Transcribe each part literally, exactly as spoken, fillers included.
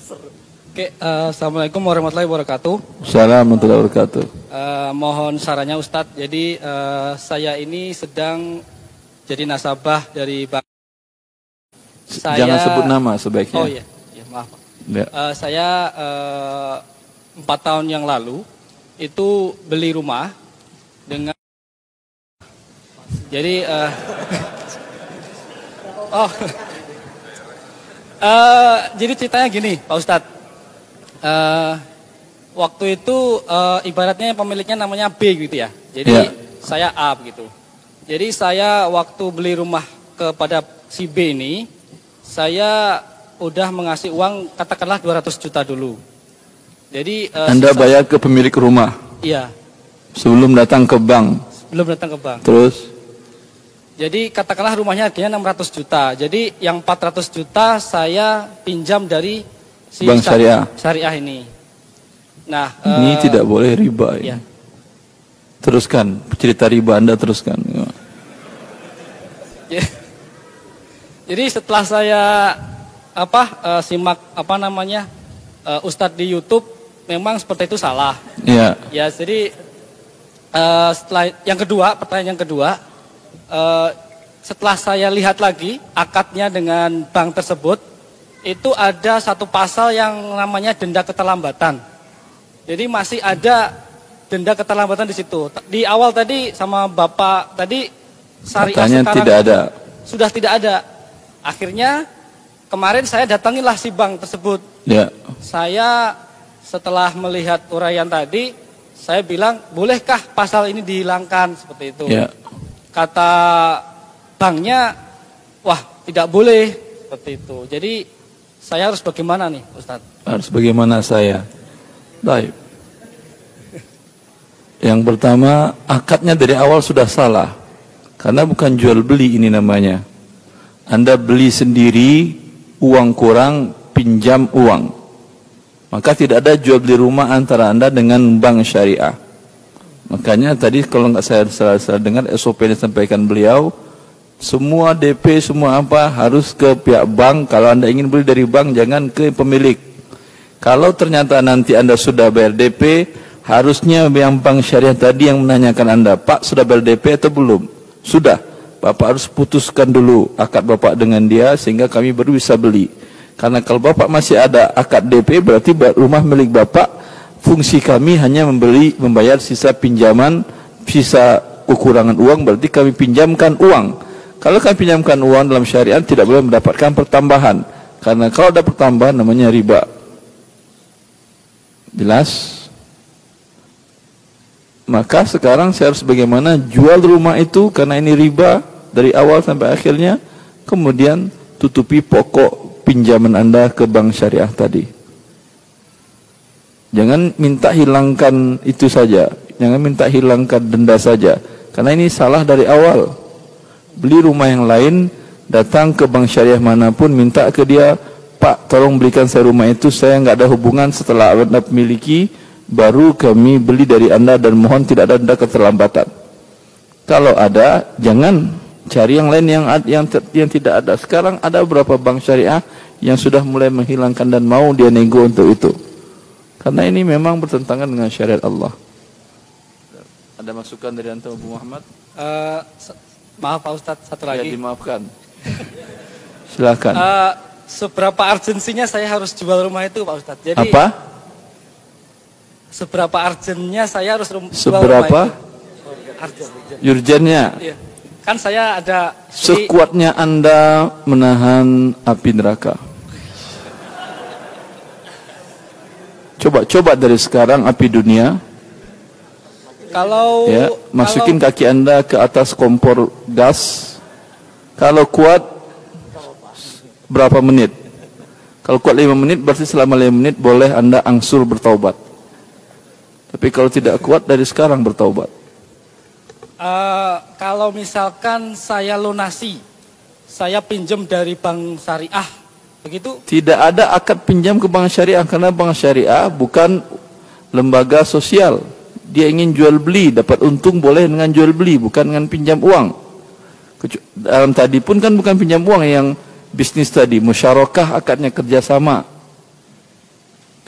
Oke, uh, Assalamualaikum warahmatullahi wabarakatuh. Assalamualaikum warahmatullahi wabarakatuh. Uh, mohon sarannya Ustadz. Jadi uh, saya ini sedang jadi nasabah dari bank. Saya, Jangan sebut nama sebaiknya. Oh iya, ya, maaf. Ya. Uh, saya uh, empat tahun yang lalu itu beli rumah dengan. Jadi, uh, oh, uh, jadi ceritanya gini, Pak Ustadz. Uh, waktu itu uh, ibaratnya pemiliknya namanya B gitu ya. Jadi yeah. saya A gitu. Jadi saya waktu beli rumah kepada si B ini, saya udah mengasih uang katakanlah dua ratus juta dulu. Jadi uh, Anda sisa, bayar ke pemilik rumah? Iya. Sebelum datang ke bank? Sebelum datang ke bank. Terus? Jadi katakanlah rumahnya harganya enam ratus juta. Jadi yang empat ratus juta saya pinjam dari si bank syariah. Syariah ini. Nah, ini uh, tidak boleh riba ya. Ya. Teruskan cerita riba Anda, teruskan. Ya. Jadi setelah saya apa uh, simak apa namanya uh, Ustadz di YouTube, memang seperti itu salah. Ya. Ya, jadi uh, setelah yang kedua, pertanyaan yang kedua, uh, setelah saya lihat lagi akadnya dengan bank tersebut, itu ada satu pasal yang namanya denda keterlambatan. Jadi masih ada denda keterlambatan di situ. Di awal tadi sama Bapak tadi syariah katanya sekarang tidak ada. Sudah tidak ada. Akhirnya kemarin saya datangilah si bank tersebut. Ya. Saya setelah melihat uraian tadi, saya bilang, bolehkah pasal ini dihilangkan seperti itu? Ya. Kata banknya, wah tidak boleh seperti itu. Jadi saya harus bagaimana nih, Ustadz? Harus bagaimana saya? Baik. Yang pertama, akadnya dari awal sudah salah. Karena bukan jual beli ini namanya. Anda beli sendiri, uang kurang, pinjam uang. Maka tidak ada jual beli rumah antara Anda dengan bank syariah. Makanya tadi kalau nggak saya salah dengar S O P yang disampaikan beliau, semua D P, semua apa harus ke pihak bank. Kalau Anda ingin beli dari bank, jangan ke pemilik. Kalau ternyata nanti Anda sudah bayar D P, harusnya yang bank syariah tadi yang menanyakan Anda, Pak sudah bayar D P atau belum? Sudah. Bapak harus putuskan dulu akad Bapak dengan dia, sehingga kami baru bisa beli. Karena kalau Bapak masih ada akad D P, berarti rumah milik Bapak, fungsi kami hanya membeli, membayar sisa pinjaman, sisa kekurangan uang, berarti kami pinjamkan uang. Kalau kami pinjamkan uang dalam syariat tidak boleh mendapatkan pertambahan. Karena kalau ada pertambahan namanya riba. Jelas? Maka sekarang saya harus bagaimana jual rumah itu karena ini riba dari awal sampai akhirnya. Kemudian tutupi pokok pinjaman Anda ke bank syariah tadi. Jangan minta hilangkan itu saja. Jangan minta hilangkan denda saja. Karena ini salah dari awal. Beli rumah yang lain, datang ke bank syariah manapun, minta ke dia, Pak tolong belikan saya rumah itu, saya nggak ada hubungan setelah Anda miliki, baru kami beli dari Anda dan mohon tidak ada denda keterlambatan. Kalau ada, jangan cari yang lain yang yang, yang tidak ada. Sekarang ada beberapa bank syariah yang sudah mulai menghilangkan dan mau dia nego untuk itu. Karena ini memang bertentangan dengan syariat Allah. Ada masukan dari Antum Abu Muhammad? Uh, Maaf Pak Ustadz, satu lagi. Ya, dimaafkan. Silakan. Uh, seberapa urgensinya saya harus jual rumah itu Pak Ustadz? Jadi, apa? Seberapa urgennya saya harus rum seberapa? jual rumah itu? Urgennya? Iya. Kan saya ada... Sekuatnya Anda menahan api neraka. Coba, coba dari sekarang api dunia. Kalau ya, masukin kalau, kaki Anda ke atas kompor gas. Kalau kuat berapa menit? Kalau kuat lima menit, berarti selama lima menit boleh Anda angsur bertaubat. Tapi kalau tidak kuat, dari sekarang bertaubat. Uh, kalau misalkan saya lunasi, saya pinjam dari bank syariah, begitu? Tidak ada akad pinjam ke bank syariah, karena bank syariah bukan lembaga sosial. Dia ingin jual beli, dapat untung boleh dengan jual beli, bukan dengan pinjam uang. Dalam tadi pun kan bukan pinjam uang, yang bisnis tadi, musyarakah akadnya kerjasama.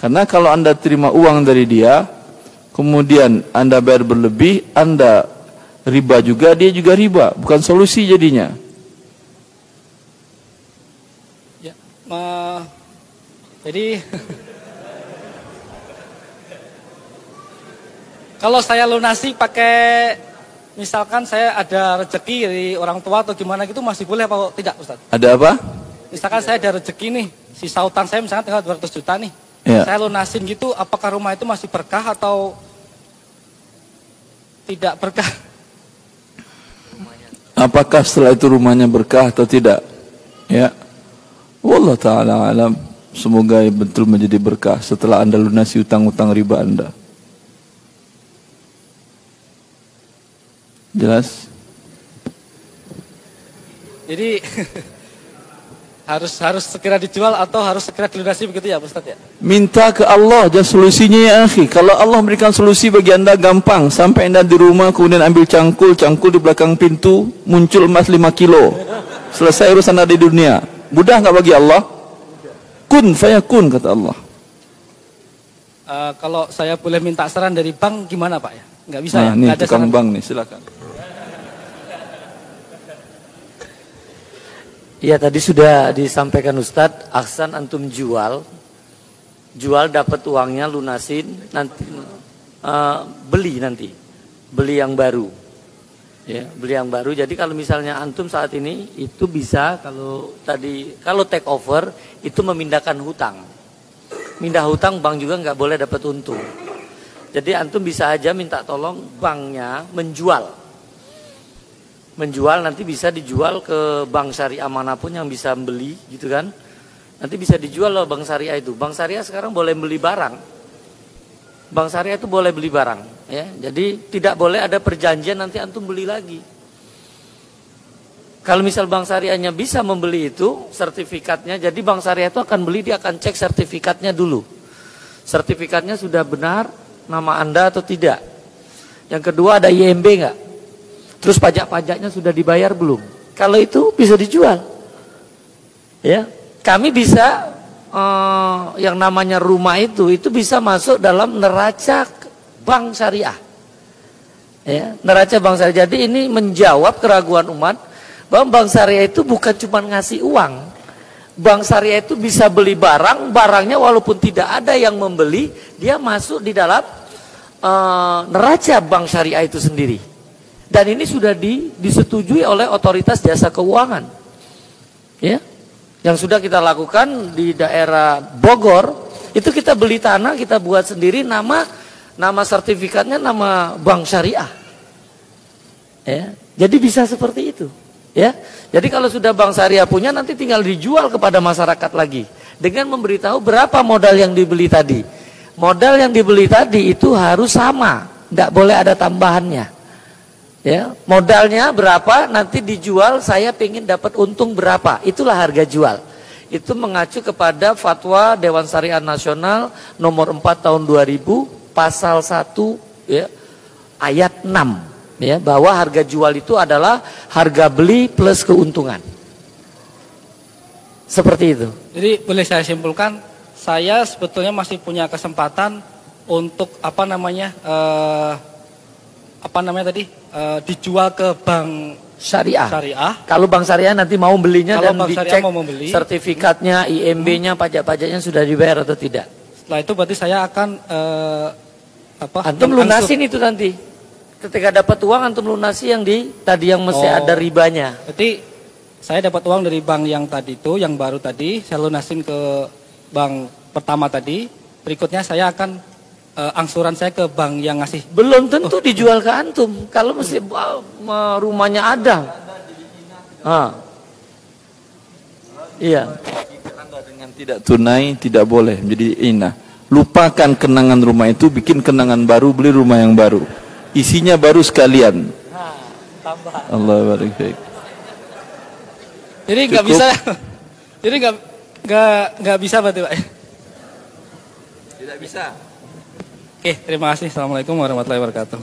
Karena kalau Anda terima uang dari dia, kemudian Anda bayar berlebih, Anda riba juga, dia juga riba, bukan solusi jadinya. Ya, uh, jadi kalau saya lunasi pakai, misalkan saya ada rezeki dari orang tua atau gimana gitu, masih boleh apa tidak, Ustaz? Ada apa? Misalkan saya ada rezeki nih, sisa utang saya misalkan tinggal dua ratus juta nih. Ya. Saya lunasin gitu, apakah rumah itu masih berkah atau tidak berkah? Apakah setelah itu rumahnya berkah atau tidak? Ya. Wallah ta'ala alam. Semoga betul menjadi berkah setelah Anda lunasi utang-utang riba Anda. Jelas? Jadi harus harus segera dijual atau harus segera dilunasi begitu ya Ustaz ya? Minta ke Allah aja solusinya ya akhi. Kalau Allah memberikan solusi bagi Anda gampang. Sampai Anda di rumah kemudian ambil cangkul, cangkul di belakang pintu, muncul emas lima kilo. Selesai urusan Anda di dunia. Mudah nggak bagi Allah? Kun fayakun kata Allah. Uh, kalau saya boleh minta saran dari bank gimana Pak ya? Nggak bisa nah, ya? Nih Nggak ada tukang saran. bank nih silakan. Ya tadi sudah disampaikan Ustadz, aksan antum jual, jual dapat uangnya lunasin, nanti uh, beli nanti, beli yang baru, ya beli yang baru. Jadi kalau misalnya antum saat ini itu bisa kalau tadi kalau take over itu memindahkan hutang, mindah hutang bank juga nggak boleh dapat untung. Jadi antum bisa aja minta tolong banknya menjual. Menjual nanti bisa dijual ke bank syariah manapun yang bisa beli gitu kan. Nanti bisa dijual loh bank syariah itu. Bank syariah sekarang boleh beli barang. Bank syariah itu boleh beli barang ya. Jadi tidak boleh ada perjanjian nanti antum beli lagi. Kalau misal bank syariahnya bisa membeli itu sertifikatnya, jadi bank syariah itu akan beli, dia akan cek sertifikatnya dulu. Sertifikatnya sudah benar nama Anda atau tidak. Yang kedua ada I M B enggak? Terus pajak-pajaknya sudah dibayar belum? Kalau itu bisa dijual. Ya, kami bisa eh, yang namanya rumah itu itu bisa masuk dalam neraca bank syariah. Ya, neraca bank syariah. Jadi ini menjawab keraguan umat bahwa bank syariah itu bukan cuma ngasih uang. Bank syariah itu bisa beli barang, barangnya walaupun tidak ada yang membeli, dia masuk di dalam eh, neraca bank syariah itu sendiri. Dan ini sudah di, disetujui oleh otoritas jasa keuangan, ya, yang sudah kita lakukan di daerah Bogor. Itu kita beli tanah, kita buat sendiri nama, nama sertifikatnya nama bank syariah, ya. Jadi bisa seperti itu, ya. Jadi kalau sudah bank syariah punya, nanti tinggal dijual kepada masyarakat lagi dengan memberitahu berapa modal yang dibeli tadi. Modal yang dibeli tadi itu harus sama, tidak boleh ada tambahannya. Ya, modalnya berapa nanti dijual, saya pengen dapat untung berapa, itulah harga jual. Itu mengacu kepada fatwa Dewan Syariah Nasional nomor empat tahun dua ribu pasal satu ya, ayat enam ya, bahwa harga jual itu adalah harga beli plus keuntungan. Seperti itu. Jadi boleh saya simpulkan, saya sebetulnya masih punya kesempatan untuk apa namanya uh, apa namanya tadi uh, dijual ke bank syariah. syariah. Kalau bank syariah nanti mau belinya Kalau dan bank dicek mau membeli, sertifikatnya, I M B-nya, pajak-pajaknya sudah dibayar atau tidak. Setelah itu berarti saya akan uh, apa? Antum lunasin itu nanti. Ketika dapat uang antum lunasi yang di tadi yang mesti oh, ada ribanya. Berarti saya dapat uang dari bank yang tadi itu, yang baru tadi, saya lunasin ke bank pertama tadi. Berikutnya saya akan Uh, angsuran saya ke bank yang ngasih. Belum tentu oh. dijual ke antum. Kalau mesti uh, rumahnya ada. Ah. Iya. Anda dengan tidak tunai tidak boleh menjadi inah. Lupakan kenangan rumah itu, bikin kenangan baru, beli rumah yang baru. Isinya baru sekalian. Nah, tambah. Allah barik fiik. Jadi nggak bisa. Jadi nggak nggak nggak bisa berarti Pak. Tidak bisa. Oke, terima kasih. Assalamualaikum warahmatullahi wabarakatuh.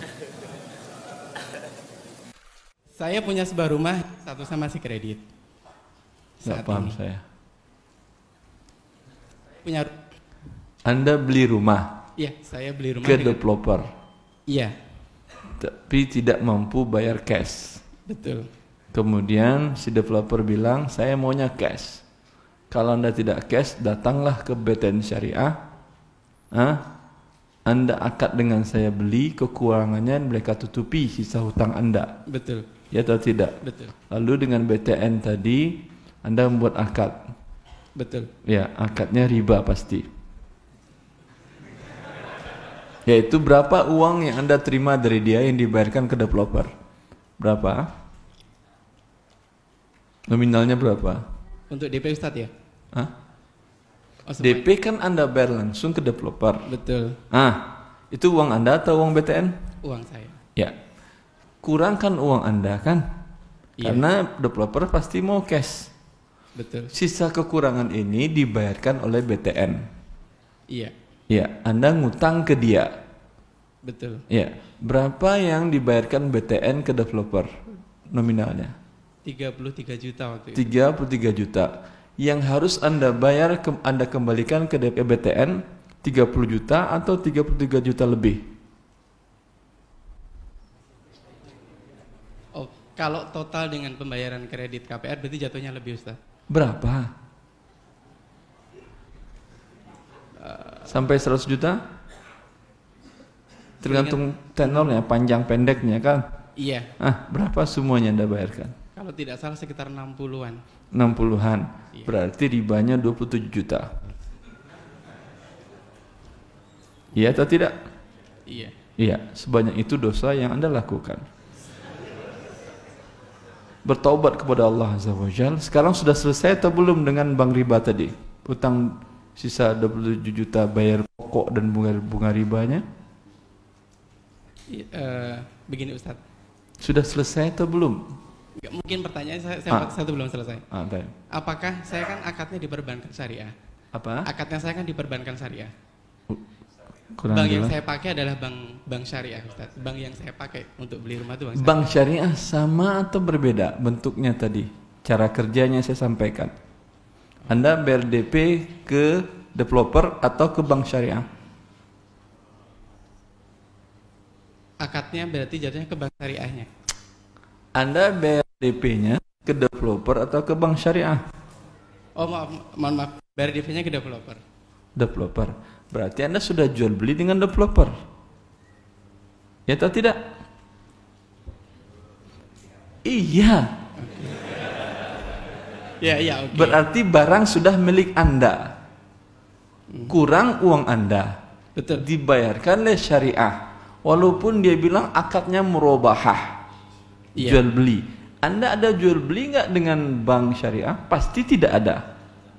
Saya punya sebuah rumah, satu sama si kredit. Tidak paham ini. Saya. Punya Anda beli rumah Iya, saya beli rumah ke dengan- developer, Iya, tapi tidak mampu bayar cash. betul. Kemudian si developer bilang, saya maunya cash. Kalau Anda tidak cash, datanglah ke B T N Syariah. Ah, Anda akad dengan saya beli, kekurangannya mereka tutupi sisa hutang Anda. Betul, Ya atau tidak? betul, Lalu dengan B T N tadi, Anda membuat akad. betul. Ya, akadnya riba pasti. Yaitu berapa uang yang Anda terima dari dia yang dibayarkan ke developer? Berapa? Nominalnya berapa? Untuk D P Ustadz ya? Hah? Oh, D semuanya. P kan Anda bayar langsung ke developer. Betul, Ah, itu uang Anda atau uang B T N? uang saya. Ya. Kurangkan uang Anda kan? Iya. Karena developer pasti mau cash. Betul, Sisa kekurangan ini dibayarkan oleh B T N. iya, Ya, Anda ngutang ke dia. betul. Ya, berapa yang dibayarkan B T N ke developer nominalnya? tiga puluh tiga juta waktu itu. tiga puluh tiga juta. Yang harus Anda bayar, ke, Anda kembalikan ke B T N tiga puluh juta atau tiga puluh tiga juta lebih? Oh, kalau total dengan pembayaran kredit K P R berarti jatuhnya lebih Ustaz. Berapa? Sampai seratus juta? Tergantung tenornya, panjang pendeknya kan. Iya, Ah, berapa semuanya Anda bayarkan? kalau tidak salah sekitar enam puluhan. enam puluhan. Iya. Berarti ribanya dua puluh tujuh juta. Iya atau tidak? Iya, Iya, sebanyak itu dosa yang Anda lakukan. Bertaubat kepada Allah Azza wa Jalla. Sekarang sudah selesai atau belum dengan bank riba tadi? Utang sisa dua puluh tujuh juta bayar pokok dan bunga bunga ribanya. I- eh, begini Ustaz. Sudah selesai atau belum? Nggak, mungkin pertanyaan saya, saya Ah. satu belum selesai. Ah, baik. Apakah saya kan akadnya di perbankan syariah? Apa? Akadnya saya kan di perbankan syariah. Kurang Bank yang jelas. saya pakai adalah bank bank syariah Ustaz. Bank yang saya pakai untuk beli rumah itu bank syariah. Bank syariah sama atau berbeda bentuknya tadi? Cara kerjanya saya sampaikan. Anda bayar D P ke developer atau ke bank syariah? Akadnya berarti jatuhnya ke bank syariahnya. Anda bayar D P-nya ke developer atau ke bank syariah? Oh maaf, mohon maaf. Bayar D P-nya ke developer. Developer. Berarti Anda sudah jual beli dengan developer. Ya atau tidak? Iya. Ya, iya, oke. Berarti barang sudah milik Anda. Kurang uang Anda. Betul. Dibayarkan oleh syariah. Walaupun dia bilang akadnya murabahah. Iya. Jual beli. Anda ada jual beli nggak dengan bank syariah? Pasti tidak ada.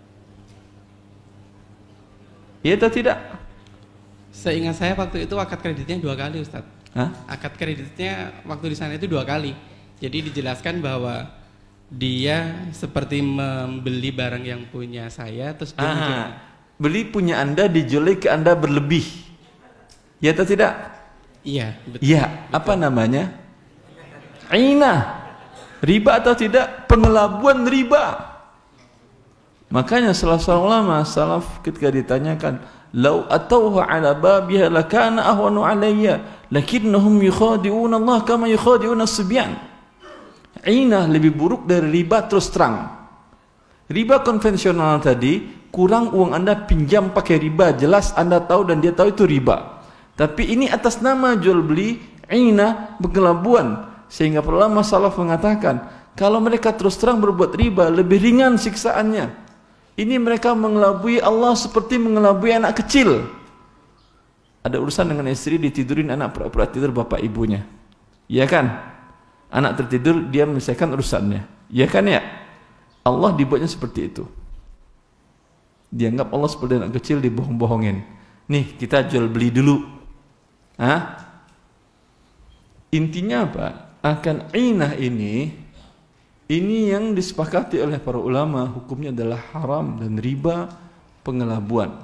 Iya atau tidak? Seingat saya waktu itu akad kreditnya dua kali Ustaz. Hah? Akad kreditnya waktu di sana itu dua kali. Jadi dijelaskan bahwa dia seperti membeli barang yang punya saya terus dia menjual. Ah, beli punya Anda dijual ke Anda berlebih. Ya atau tidak? Iya, betul. Ya, apa namanya? Aina. Riba atau tidak? Pengelabuan riba. Makanya salah seorang ulama salaf ketika ditanyakan, "Lau atauhu ala babiha lakana ahwanu alayya, lakinnahum yukhadi'una Allah kama yukhadi'una as-sibyan." Aina lebih buruk dari riba terus terang. Riba konvensional tadi, kurang uang Anda pinjam pakai riba, jelas Anda tahu dan dia tahu itu riba. Tapi ini atas nama jual beli, aina, pengelabuan. Sehingga para ulama salaf mengatakan, kalau mereka terus terang berbuat riba, lebih ringan siksaannya. Ini mereka mengelabui Allah seperti mengelabui anak kecil. Ada urusan dengan istri, ditidurin anak pura-pura tidur bapak ibunya. Iya kan? Anak tertidur, dia menyelesaikan urusannya. Iya kan ya? Allah dibuatnya seperti itu. Dianggap Allah seperti anak kecil, dibohong-bohongin. Nih, kita jual beli dulu. Hah? Intinya apa? Akan inah ini, ini yang disepakati oleh para ulama, hukumnya adalah haram dan riba, pengelabuan.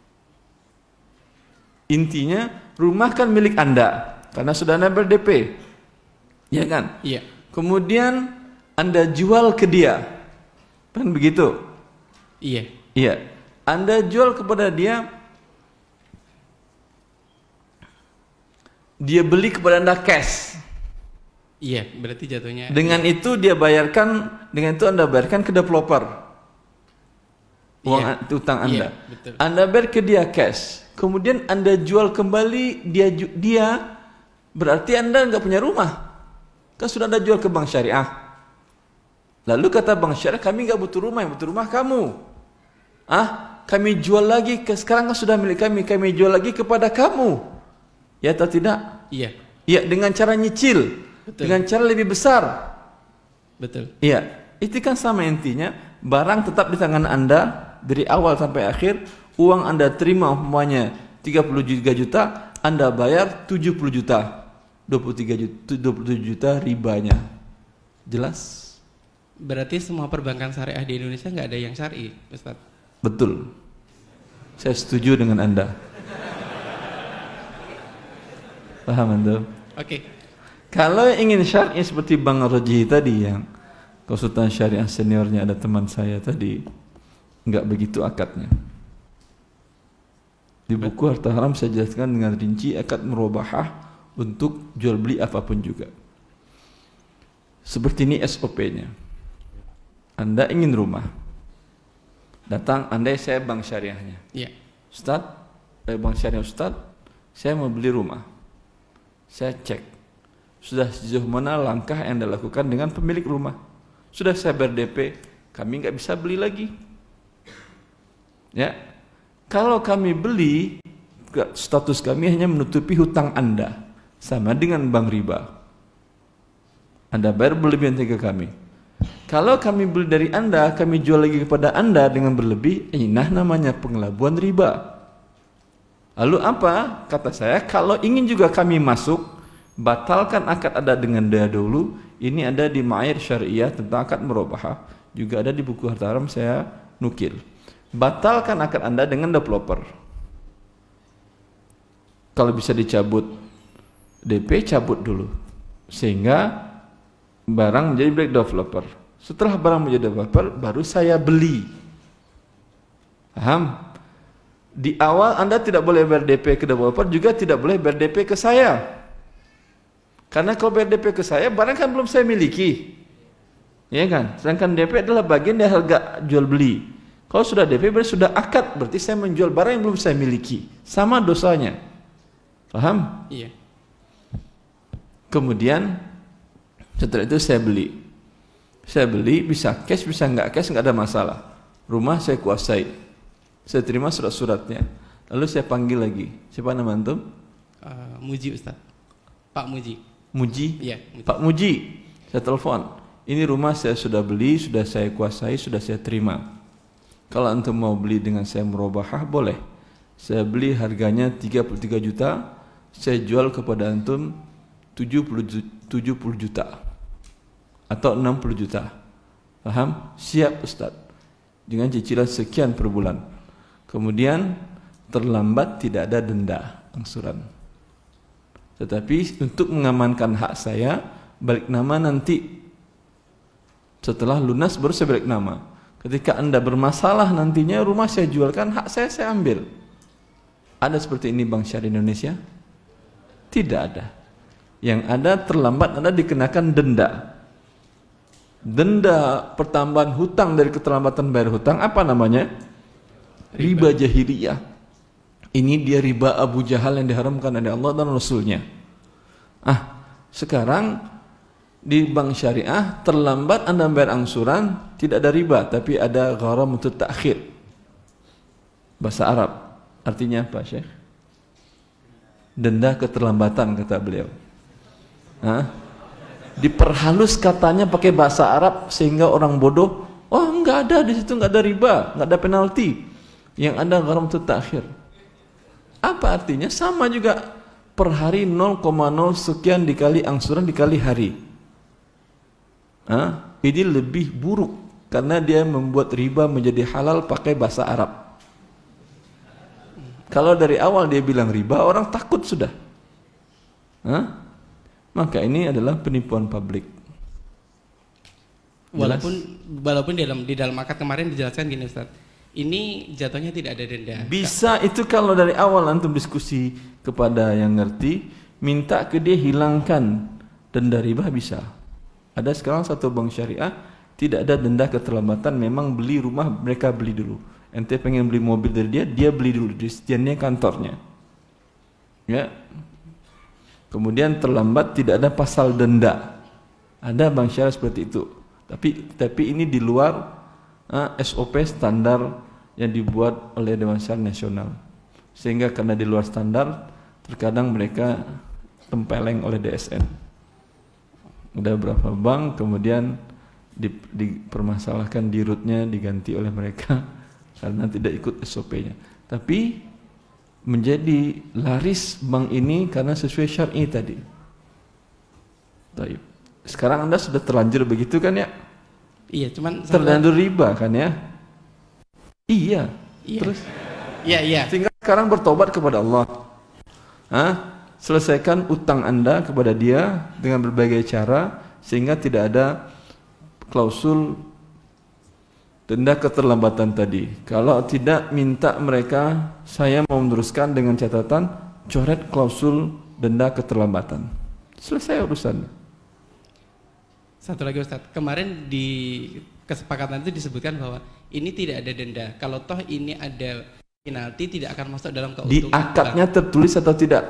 Intinya, rumah kan milik Anda, karena sudah Anda ber D P. Ya kan? Iya. Kemudian Anda jual ke dia. Kan begitu? Iya. Iya. Anda jual kepada dia dia beli kepada Anda cash. Iya, berarti jatuhnya. Dengan itu dia bayarkan, dengan itu Anda bayarkan ke developer. Uang Iya. utang Anda. Iya, betul. Anda bayar ke dia cash. Kemudian Anda jual kembali dia ju- dia berarti Anda nggak punya rumah. Kan sudah Anda jual ke bank syariah. Lalu kata bank syariah, kami nggak butuh rumah, yang butuh rumah kamu. Ah, kami jual lagi ke sekarang kan sudah milik kami, kami jual lagi kepada kamu. Ya atau tidak? Iya, Ya, dengan cara nyicil, Betul. dengan cara lebih besar. betul. Iya, itu kan sama intinya. Barang tetap di tangan Anda dari awal sampai akhir. Uang Anda terima umpamanya tiga puluh tiga juta, Anda bayar tujuh puluh juta. dua puluh tiga juta, dua puluh tujuh juta ribanya. Jelas? Berarti semua perbankan syariah di Indonesia nggak ada yang syar'i, Ustaz. Betul. Saya setuju dengan Anda. Paham Anda? Oke. Kalau ingin syar'i seperti Bang Roji tadi yang konsultan syariah seniornya ada teman saya tadi, enggak begitu akadnya. Di buku Harta Haram saya jelaskan dengan rinci akad murabahah untuk jual beli apapun juga. Seperti ini S O P-nya. Anda ingin rumah. Datang, andai saya bank syariahnya. Iya. Ustaz, dari bank syariah Ustaz, saya mau beli rumah. Saya cek, sudah sejauh mana langkah yang Anda lakukan dengan pemilik rumah. Sudah saya ber D P, kami nggak bisa beli lagi. Ya, kalau kami beli, status kami hanya menutupi hutang Anda, sama dengan bank riba. Anda bayar berlebihan ke kami. Kalau kami beli dari Anda, kami jual lagi kepada Anda dengan berlebih, ini nah namanya pengelabuan riba. Lalu apa? Kata saya, kalau ingin juga kami masuk, batalkan akad ada dengan dia dulu. Ini ada di Ma'air Syariah tentang akad murabahah, juga ada di buku Harta Haram saya nukil. Batalkan akad Anda dengan developer. Kalau bisa dicabut D P, cabut dulu, sehingga barang menjadi milik developer. Setelah barang menjadi developer, baru saya beli. Paham? Di awal Anda tidak boleh ber D P ke developer, juga tidak boleh ber D P ke saya. Karena kalau ber D P ke saya, barang kan belum saya miliki. Ya kan? Sedangkan D P adalah bagian dari harga jual beli. Kalau sudah D P berarti sudah akad, berarti saya menjual barang yang belum saya miliki. Sama dosanya. Paham? Iya. Kemudian setelah itu saya beli. Saya beli bisa cash, bisa enggak cash, enggak ada masalah. Rumah saya kuasai. Saya terima surat-suratnya. Lalu saya panggil lagi. Siapa nama antum? Uh, Muji Ustaz. Pak Muji. Muji? Iya, Muji. Pak Muji. Saya telepon. Ini rumah saya sudah beli, sudah saya kuasai, sudah saya terima. Kalau antum mau beli dengan saya murabahah, boleh. Saya beli harganya tiga puluh tiga juta, saya jual kepada antum tujuh puluh juta atau enam puluh juta. Paham? Siap Ustaz. Dengan cicilan sekian per bulan. Kemudian terlambat tidak ada denda angsuran. Tetapi untuk mengamankan hak saya, balik nama nanti. Setelah lunas baru saya balik nama. Ketika Anda bermasalah nantinya rumah saya jualkan, hak saya saya ambil. Ada seperti ini Bank Syariah Indonesia? Tidak ada. Yang ada terlambat Anda dikenakan denda. Denda pertambahan hutang dari keterlambatan bayar hutang apa namanya? Riba jahiliyah. Ini dia riba Abu Jahal yang diharamkan oleh Allah dan Rasulnya. Ah, sekarang di bank syariah terlambat Anda bayar angsuran, tidak ada riba, tapi ada gharamut ta'khir. Bahasa Arab. Artinya apa, Syekh? Denda keterlambatan kata beliau. Hah? Diperhalus katanya pakai bahasa Arab sehingga orang bodoh, oh enggak ada di situ, enggak ada riba, enggak ada penalti. Yang ada gharamut ta'khir. Apa artinya? Sama juga per hari nol koma nol sekian dikali angsuran dikali hari. Hah? Ini lebih buruk karena dia membuat riba menjadi halal pakai bahasa Arab. Kalau dari awal dia bilang riba, orang takut sudah. Hah? Maka ini adalah penipuan publik. Walaupun walaupun di dalam di dalam akad kemarin dijelaskan gini Ustaz. Ini jatuhnya tidak ada denda. Bisa itu kalau dari awal antum diskusi kepada yang ngerti, minta ke dia hilangkan denda riba bisa. Ada sekarang satu bank syariah tidak ada denda keterlambatan, memang beli rumah mereka beli dulu. Ente pengen beli mobil dari dia, dia beli dulu di setiannya kantornya. Ya. Kemudian terlambat tidak ada pasal denda. Ada bank syariah seperti itu. Tapi tapi ini di luar uh, S O P standar yang dibuat oleh Dewan Syariah Nasional. Sehingga karena di luar standar, terkadang mereka tempeleng oleh D S N. Udah berapa bank kemudian dipermasalahkan di rootnya diganti oleh mereka karena tidak ikut S O P-nya. Tapi menjadi laris bank ini karena sesuai syar'i tadi. Baik. Sekarang Anda sudah terlanjur begitu kan ya? Iya, cuman terlanjur riba kan ya? Iya. Iya. Terus? Iya, iya. Tinggal sekarang bertobat kepada Allah. Hah? Selesaikan utang Anda kepada dia dengan berbagai cara sehingga tidak ada klausul denda keterlambatan tadi. Kalau tidak, minta mereka, saya mau meneruskan dengan catatan coret klausul denda keterlambatan. Selesai urusan. Satu lagi Ustadz, kemarin di kesepakatan itu disebutkan bahwa ini tidak ada denda. Kalau toh ini ada penalti tidak akan masuk dalam keuntungan. Di akadnya tertulis atau tidak?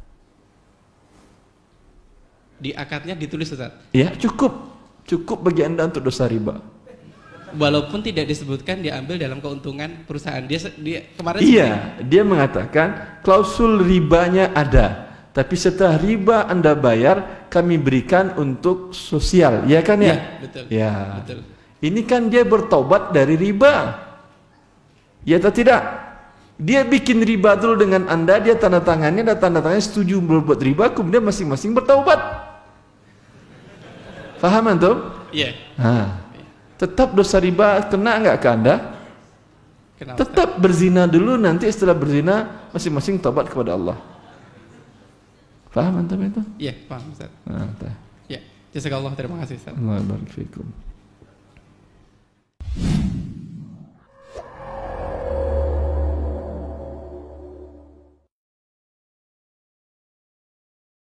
Di akadnya ditulis Ustadz. Ya, cukup. Cukup bagi Anda untuk dosa riba. Walaupun tidak disebutkan diambil dalam keuntungan perusahaan. Dia, dia kemarin iya, seperti... dia mengatakan klausul ribanya ada, tapi setelah riba Anda bayar, kami berikan untuk sosial, ya kan ya? Ya, betul. Ya. Betul. Ini kan dia bertobat dari riba, ya atau tidak? Dia bikin riba dulu dengan Anda, dia tanda tangannya, dan tanda tangannya setuju berbuat riba, kemudian masing-masing bertaubat. Paham antum? Iya. Nah. Tetap dosa riba kena enggak ke Anda? Kenapa? Tetap berzina dulu, nanti setelah berzina masing-masing tobat kepada Allah. Paham antum itu? Iya, paham Ustaz. Nah, ya, jazakallah, terima kasih Ustaz. Allah barik fikum.